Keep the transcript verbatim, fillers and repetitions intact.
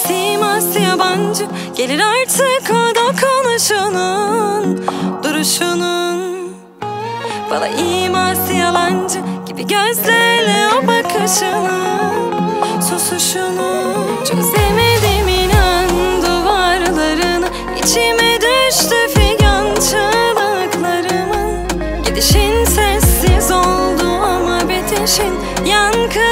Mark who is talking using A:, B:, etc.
A: siması yabancı. Gelir artık o dokunuşunun, duruşunun. Bana iması yalancı gibi gözlerle o bakışının, susuşunu. Çözemedim inan duvarlarını, içime düştü figan çığlıklarımın. Gidişin sessiz oldu ama bitişin yankı